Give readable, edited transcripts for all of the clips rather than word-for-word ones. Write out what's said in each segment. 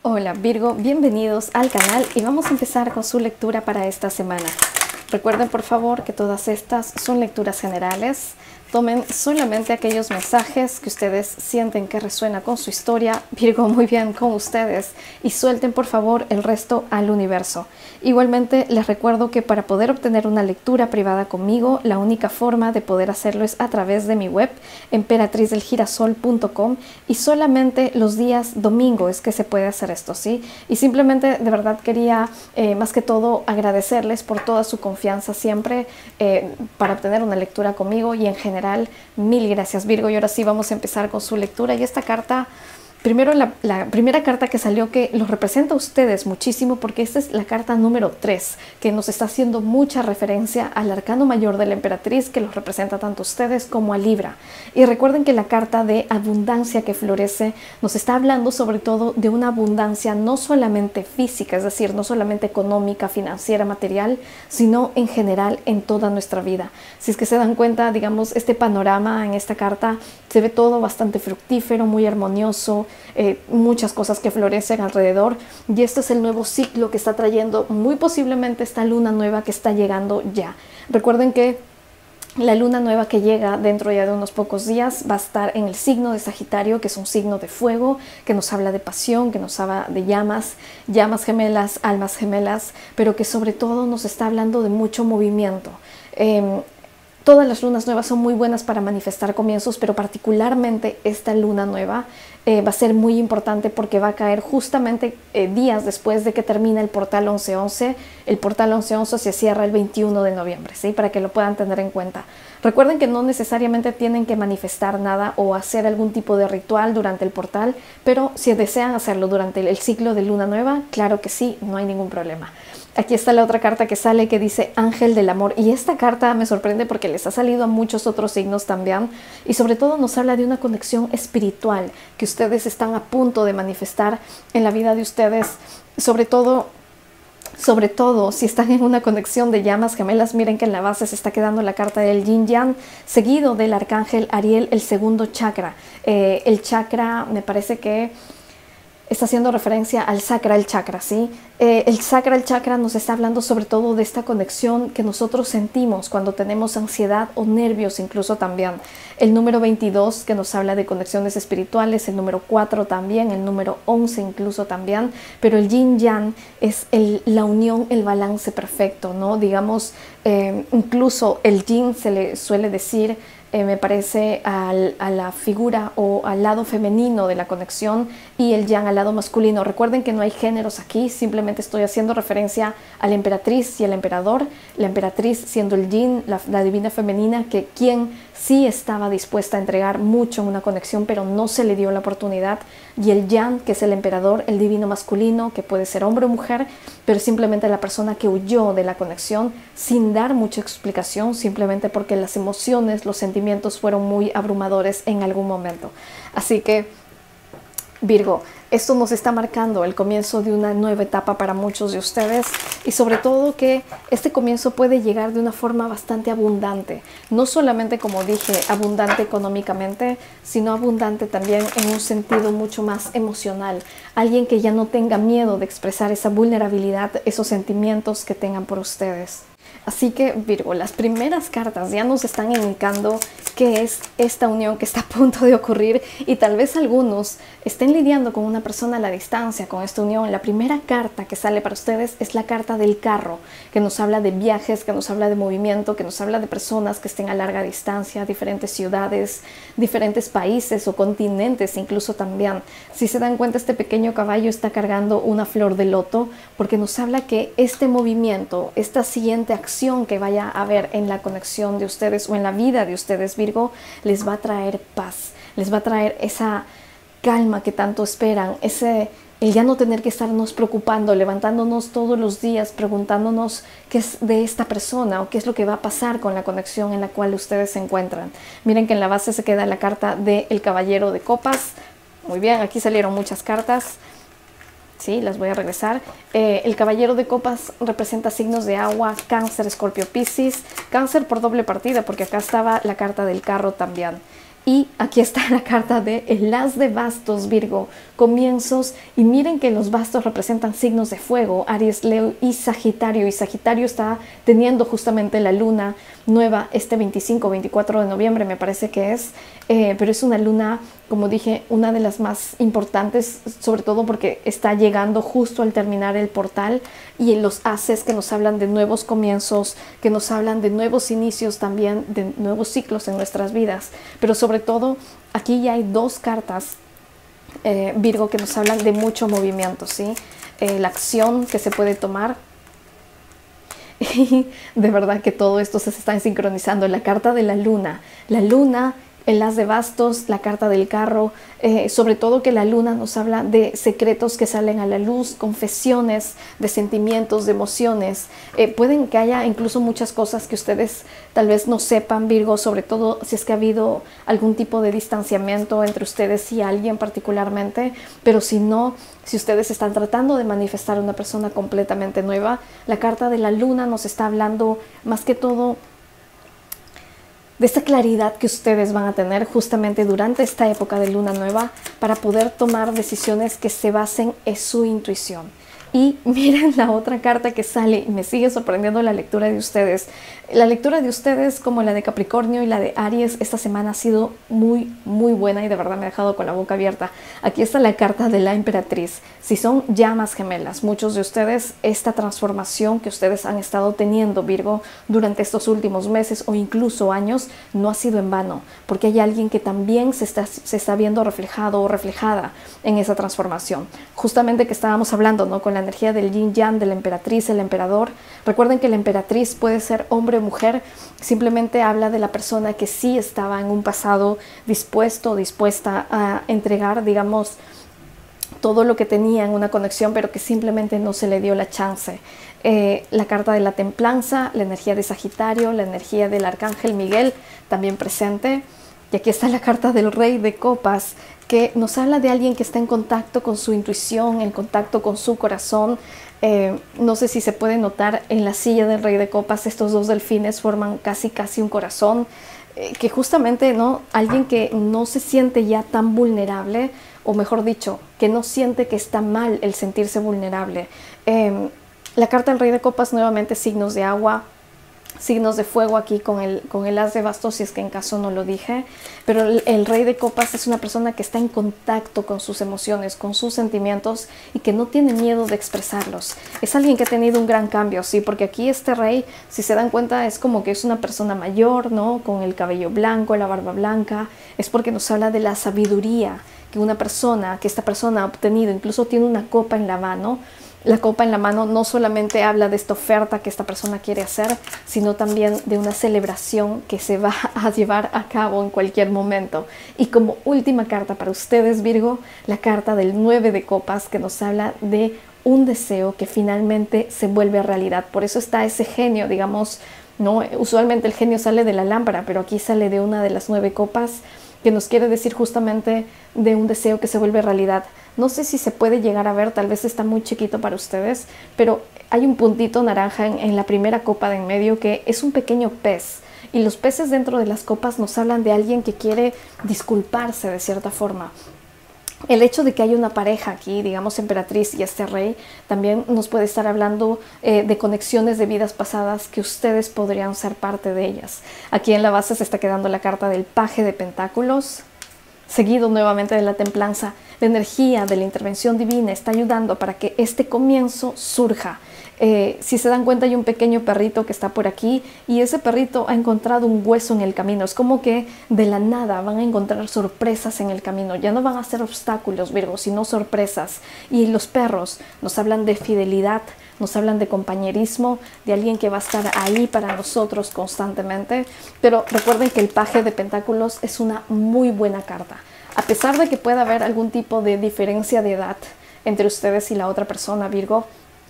Hola Virgo, bienvenidos al canal y vamos a empezar con su lectura para esta semana. Recuerden por favor que todas estas son lecturas generales. Tomen solamente aquellos mensajes que ustedes sienten que resuena con su historia, Virgo, muy bien con ustedes, y suelten por favor el resto al universo. Igualmente les recuerdo que para poder obtener una lectura privada conmigo, la única forma de poder hacerlo es a través de mi web, emperatriz-del-girasol.com, y solamente los días domingo es que se puede hacer esto, ¿sí? Y simplemente de verdad quería más que todo agradecerles por toda su confianza siempre para obtener una lectura conmigo y en general. Mil gracias Virgo, y ahora sí vamos a empezar con su lectura. Y esta carta, primero la primera carta que salió, que los representa a ustedes muchísimo, porque esta es la carta número 3, que nos está haciendo mucha referencia al arcano mayor de la emperatriz, que los representa tanto a ustedes como a Libra. Y recuerden que la carta de abundancia que florece nos está hablando sobre todo de una abundancia no solamente física, es decir, no solamente económica, financiera, material, sino en general en toda nuestra vida. Si es que se dan cuenta, digamos, este panorama en esta carta se ve todo bastante fructífero, muy armonioso, muchas cosas que florecen alrededor, y este es el nuevo ciclo que está trayendo muy posiblemente esta luna nueva que está llegando ya. Recuerden que la luna nueva que llega dentro ya de unos pocos días va a estar en el signo de Sagitario, que es un signo de fuego, que nos habla de pasión, que nos habla de llamas, llamas gemelas, almas gemelas, pero que sobre todo nos está hablando de mucho movimiento. Todas las lunas nuevas son muy buenas para manifestar comienzos, pero particularmente esta luna nueva va a ser muy importante porque va a caer justamente días después de que termine el portal 11-11. El portal 11-11 se cierra el 21 de noviembre, ¿sí? Para que lo puedan tener en cuenta. Recuerden que no necesariamente tienen que manifestar nada o hacer algún tipo de ritual durante el portal, pero si desean hacerlo durante el ciclo de luna nueva, claro que sí, no hay ningún problema. Aquí está la otra carta que sale, que dice Ángel del Amor, y esta carta me sorprende porque les ha salido a muchos otros signos también, y sobre todo nos habla de una conexión espiritual que ustedes están a punto de manifestar en la vida de ustedes, sobre todo si están en una conexión de llamas gemelas. Miren que en la base se está quedando la carta del Yin Yang, seguido del arcángel Ariel, el segundo chakra. El chakra, me parece que está haciendo referencia al sacral chakra, ¿sí? El sacral chakra nos está hablando sobre todo de esta conexión que nosotros sentimos cuando tenemos ansiedad o nervios incluso también. El número 22 que nos habla de conexiones espirituales, el número 4 también, el número 11 incluso también, pero el yin yang es la unión, el balance perfecto, ¿no? Digamos, incluso el yin se le suele decir, me parece, a la figura o al lado femenino de la conexión, y el yang al lado masculino. Recuerden que no hay géneros aquí, simplemente estoy haciendo referencia a la emperatriz y al emperador. La emperatriz siendo el yin, la divina femenina, que quien sí estaba dispuesta a entregar mucho en una conexión, pero no se le dio la oportunidad, y el yang, que es el emperador, el divino masculino, que puede ser hombre o mujer, pero simplemente la persona que huyó de la conexión sin dar mucha explicación, simplemente porque las emociones, los sentimientos fueron muy abrumadores en algún momento. Así que Virgo, esto nos está marcando el comienzo de una nueva etapa para muchos de ustedes, y sobre todo que este comienzo puede llegar de una forma bastante abundante. No solamente, como dije, abundante económicamente, sino abundante también en un sentido mucho más emocional. Alguien que ya no tenga miedo de expresar esa vulnerabilidad, esos sentimientos que tengan por ustedes. Así que Virgo, las primeras cartas ya nos están indicando qué es esta unión que está a punto de ocurrir, y tal vez algunos estén lidiando con una persona a la distancia con esta unión. La primera carta que sale para ustedes es la carta del carro, que nos habla de viajes, que nos habla de movimiento, que nos habla de personas que estén a larga distancia, diferentes ciudades, diferentes países o continentes incluso también. Si se dan cuenta, este pequeño caballo está cargando una flor de loto, porque nos habla que este movimiento, esta siguiente acción que vaya a haber en la conexión de ustedes o en la vida de ustedes, Virgo, les va a traer paz, les va a traer esa calma que tanto esperan, el ya no tener que estarnos preocupando, levantándonos todos los días, preguntándonos qué es de esta persona o qué es lo que va a pasar con la conexión en la cual ustedes se encuentran. Miren que en la base se queda la carta del Caballero de Copas. Muy bien, aquí salieron muchas cartas. Sí, las voy a regresar. El Caballero de Copas representa signos de agua: Cáncer, Escorpio, Piscis. Cáncer por doble partida, porque acá estaba la carta del carro también. Y aquí está la carta de el as de bastos, Virgo, comienzos. Y miren que los bastos representan signos de fuego, Aries, Leo y Sagitario. Y Sagitario está teniendo justamente la luna nueva este 25-24 de noviembre, me parece que es. Pero es una luna, como dije, una de las más importantes, sobre todo porque está llegando justo al terminar el portal. Y los ases que nos hablan de nuevos comienzos, que nos hablan de nuevos inicios también, de nuevos ciclos en nuestras vidas. Pero sobre todo, aquí ya hay dos cartas, Virgo, que nos hablan de mucho movimiento, ¿sí? La acción que se puede tomar. Y de verdad que todo esto se está sincronizando. La carta de la luna, el as de bastos, la carta del carro, sobre todo que la luna nos habla de secretos que salen a la luz, confesiones de sentimientos, de emociones. Pueden que haya incluso muchas cosas que ustedes tal vez no sepan, Virgo, sobre todo si es que ha habido algún tipo de distanciamiento entre ustedes y alguien particularmente, pero si no, si ustedes están tratando de manifestar a una persona completamente nueva, la carta de la luna nos está hablando más que todo de esta claridad que ustedes van a tener justamente durante esta época de luna nueva para poder tomar decisiones que se basen en su intuición. Y miren la otra carta que sale y me sigue sorprendiendo la lectura de ustedes. La lectura de ustedes, como la de Capricornio y la de Aries, esta semana ha sido muy buena y de verdad me ha dejado con la boca abierta. Aquí está la carta de la emperatriz. Si son llamas gemelas, muchos de ustedes, esta transformación que ustedes han estado teniendo, Virgo, durante estos últimos meses o incluso años, no ha sido en vano, porque hay alguien que también se está viendo reflejado o reflejada en esa transformación. Justamente que estábamos hablando, ¿no?, con la energía del yin yang, de la emperatriz, el emperador. Recuerden que la emperatriz puede ser hombre o mujer, simplemente habla de la persona que sí estaba en un pasado dispuesto o dispuesta a entregar, digamos, todo lo que tenía en una conexión, pero que simplemente no se le dio la chance. La carta de la templanza, la energía de Sagitario, la energía del arcángel Miguel también presente. Y aquí está la carta del rey de copas, que nos habla de alguien que está en contacto con su intuición, en contacto con su corazón. No sé si se puede notar en la silla del rey de copas, estos dos delfines forman casi un corazón, que justamente, ¿no?, alguien que no se siente ya tan vulnerable, o mejor dicho, que no siente que está mal el sentirse vulnerable. La carta del rey de copas, nuevamente signos de agua, signos de fuego aquí con el as de bastos, si es que en caso no lo dije, pero el rey de copas es una persona que está en contacto con sus emociones, con sus sentimientos y que no tiene miedo de expresarlos. Es alguien que ha tenido un gran cambio, sí, porque aquí este rey, si se dan cuenta, es como que es una persona mayor, ¿no?, con el cabello blanco, la barba blanca. Es porque nos habla de la sabiduría que esta persona ha obtenido. Incluso tiene una copa en la mano. La copa en la mano no solamente habla de esta oferta que esta persona quiere hacer, sino también de una celebración que se va a llevar a cabo en cualquier momento. Y como última carta para ustedes, Virgo, la carta del 9 de copas, que nos habla de un deseo que finalmente se vuelve realidad. Por eso está ese genio, digamos, ¿no? Usualmente el genio sale de la lámpara, pero aquí sale de una de las 9 copas, que nos quiere decir justamente de un deseo que se vuelve realidad. No sé si se puede llegar a ver, tal vez está muy chiquito para ustedes, pero hay un puntito naranja en la primera copa de en medio que es un pequeño pez. Y los peces dentro de las copas nos hablan de alguien que quiere disculparse de cierta forma. El hecho de que haya una pareja aquí, digamos emperatriz y este rey, también nos puede estar hablando de conexiones de vidas pasadas que ustedes podrían ser parte de ellas. Aquí en la base se está quedando la carta del paje de pentáculos, seguido nuevamente de la templanza. La energía de la intervención divina está ayudando para que este comienzo surja. Si se dan cuenta, hay un pequeño perrito que está por aquí y ese perrito ha encontrado un hueso en el camino. Es como que de la nada van a encontrar sorpresas en el camino. Ya no van a ser obstáculos, Virgo, sino sorpresas. Y los perros nos hablan de fidelidad, nos hablan de compañerismo, de alguien que va a estar ahí para nosotros constantemente. Pero recuerden que el paje de pentáculos es una muy buena carta. A pesar de que pueda haber algún tipo de diferencia de edad entre ustedes y la otra persona, Virgo,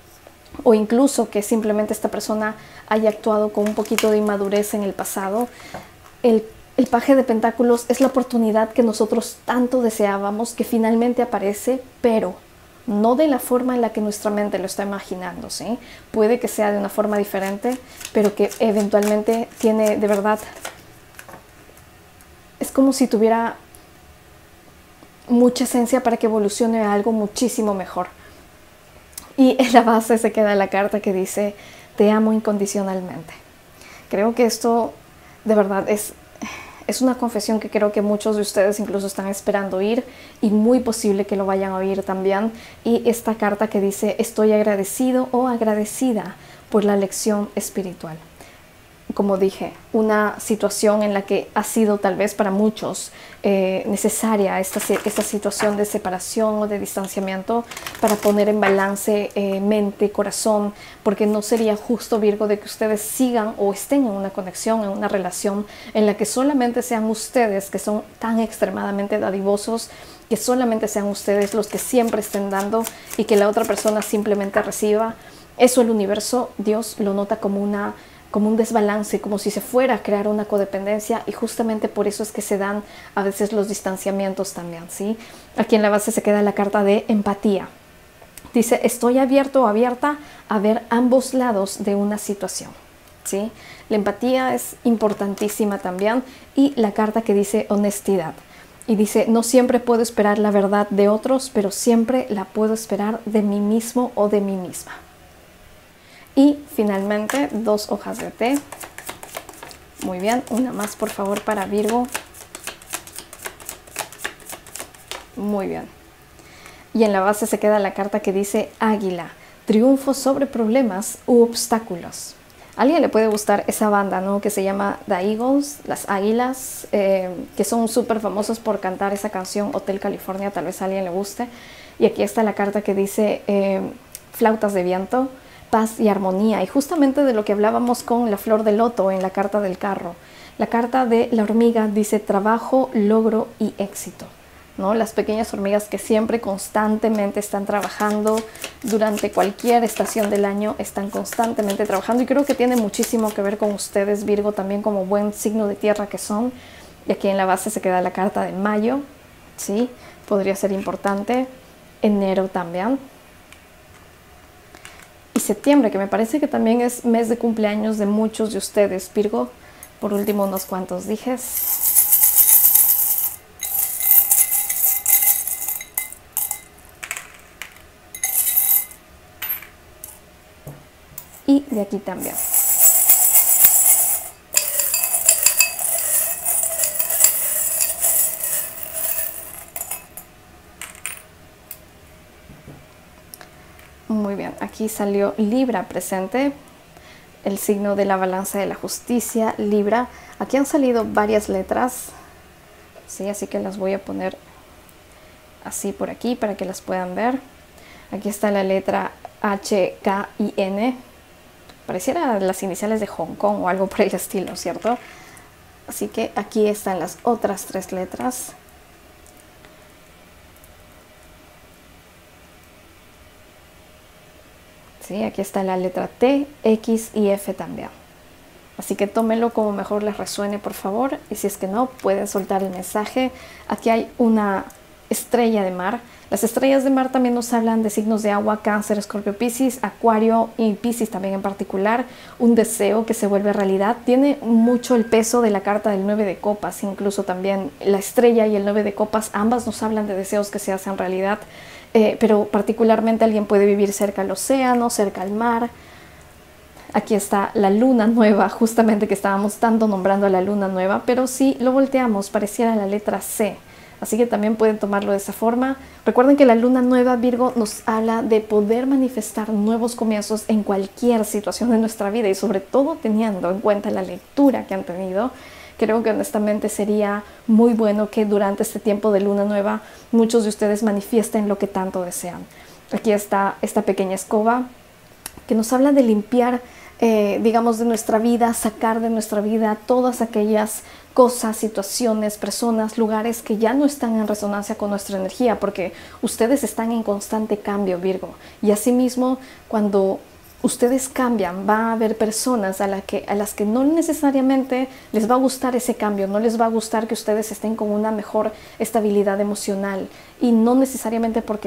o incluso que simplemente esta persona haya actuado con un poquito de inmadurez en el pasado, el paje de pentáculos es la oportunidad que nosotros tanto deseábamos, que finalmente aparece, pero no de la forma en la que nuestra mente lo está imaginando, ¿sí? Puede que sea de una forma diferente, pero que eventualmente tiene de verdad es como si tuviera mucha esencia para que evolucione a algo muchísimo mejor. Y en la base se queda la carta que dice: te amo incondicionalmente. Creo que esto de verdad es una confesión que creo que muchos de ustedes incluso están esperando oír, y muy posible que lo vayan a oír también. Y esta carta que dice: estoy agradecido o agradecida por la lección espiritual. Como dije, una situación en la que ha sido tal vez para muchos necesaria esta situación de separación o de distanciamiento para poner en balance mente, corazón, porque no sería justo, Virgo, de que ustedes sigan o estén en una conexión, en una relación en la que solamente sean ustedes, que son tan extremadamente dadivosos, que solamente sean ustedes los que siempre estén dando y que la otra persona simplemente reciba. Eso el universo, Dios, lo nota como un desbalance, como si se fuera a crear una codependencia, y justamente por eso es que se dan a veces los distanciamientos también, ¿sí? Aquí en la base se queda la carta de empatía. Dice: estoy abierto o abierta a ver ambos lados de una situación, ¿sí? La empatía es importantísima también. Y la carta que dice honestidad. Y dice: no siempre puedo esperar la verdad de otros, pero siempre la puedo esperar de mí mismo o de mí misma. Y finalmente 2 hojas de té. Muy bien, una más por favor para Virgo. Muy bien. Y en la base se queda la carta que dice águila, triunfo sobre problemas u obstáculos. A alguien le puede gustar esa banda, ¿no? Que se llama The Eagles, las águilas, que son súper famosos por cantar esa canción Hotel California. Tal vez a alguien le guste. Y aquí está la carta que dice flautas de viento, paz y armonía. Y justamente de lo que hablábamos con la flor de loto en la carta del carro. La carta de la hormiga dice trabajo, logro y éxito, ¿no? Las pequeñas hormigas que siempre constantemente están trabajando durante cualquier estación del año, están constantemente trabajando, y creo que tiene muchísimo que ver con ustedes, Virgo, también como buen signo de tierra que son. Y aquí en la base se queda la carta de mayo, ¿sí? Podría ser importante. Enero también. Y septiembre, que me parece que también es mes de cumpleaños de muchos de ustedes, Virgo. Por último, unos cuantos dijes. Y de aquí también. Muy bien, aquí salió Libra presente, el signo de la balanza de la justicia, Libra. Aquí han salido varias letras, ¿sí? Así que las voy a poner así por aquí para que las puedan ver. Aquí está la letra H, K y N. Pareciera las iniciales de Hong Kong o algo por el estilo, ¿cierto? Así que aquí están las otras 3 letras. ¿Sí? Aquí está la letra T, X y F también. Así que tómenlo como mejor les resuene, por favor. Y si es que no, pueden soltar el mensaje. Aquí hay una estrella de mar. Las estrellas de mar también nos hablan de signos de agua: Cáncer, Escorpio, Piscis, Acuario y Piscis también en particular. Un deseo que se vuelve realidad. Tiene mucho el peso de la carta del 9 de copas. Incluso también la estrella y el 9 de copas, ambas nos hablan de deseos que se hacen realidad. Pero particularmente alguien puede vivir cerca al océano, cerca al mar. Aquí está la luna nueva, justamente que estábamos tanto nombrando a la luna nueva, pero si lo volteamos pareciera la letra C. Así que también pueden tomarlo de esa forma. Recuerden que la luna nueva, Virgo, nos habla de poder manifestar nuevos comienzos en cualquier situación de nuestra vida, y sobre todo teniendo en cuenta la lectura que han tenido. Creo que honestamente sería muy bueno que durante este tiempo de luna nueva muchos de ustedes manifiesten lo que tanto desean. Aquí está esta pequeña escoba que nos habla de limpiar, digamos, de nuestra vida, sacar de nuestra vida todas aquellas cosas, situaciones, personas, lugares que ya no están en resonancia con nuestra energía, porque ustedes están en constante cambio, Virgo. Y asimismo, cuando ustedes cambian, va a haber personas a las que no necesariamente les va a gustar ese cambio, no les va a gustar que ustedes estén con una mejor estabilidad emocional, y no necesariamente porque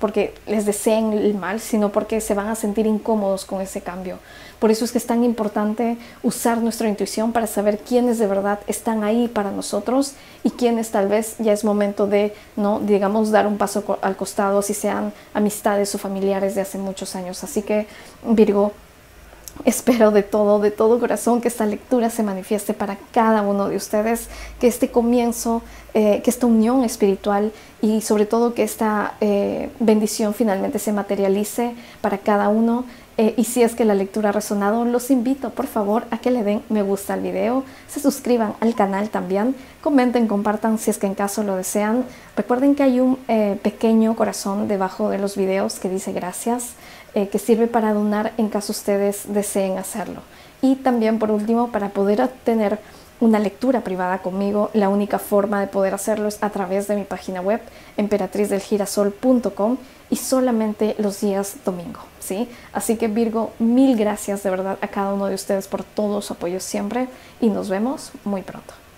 porque les deseen el mal, sino porque se van a sentir incómodos con ese cambio. Por eso es que es tan importante usar nuestra intuición para saber quiénes de verdad están ahí para nosotros y quiénes tal vez ya es momento de, no, digamos, dar un paso al costado, si sean amistades o familiares de hace muchos años. Así que, Virgo, espero de todo corazón que esta lectura se manifieste para cada uno de ustedes, que este comienzo, que esta unión espiritual y sobre todo que esta bendición finalmente se materialice para cada uno. Y si es que la lectura ha resonado, los invito por favor a que le den me gusta al video, se suscriban al canal también, comenten, compartan si es que en caso lo desean. Recuerden que hay un pequeño corazón debajo de los videos que dice gracias, que sirve para donar en caso ustedes deseen hacerlo. Y también por último, para poder obtener una lectura privada conmigo, la única forma de poder hacerlo es a través de mi página web emperatrizdel-girasol.com y solamente los días domingo, ¿sí? Así que Virgo, mil gracias de verdad a cada uno de ustedes por todo su apoyo siempre y nos vemos muy pronto.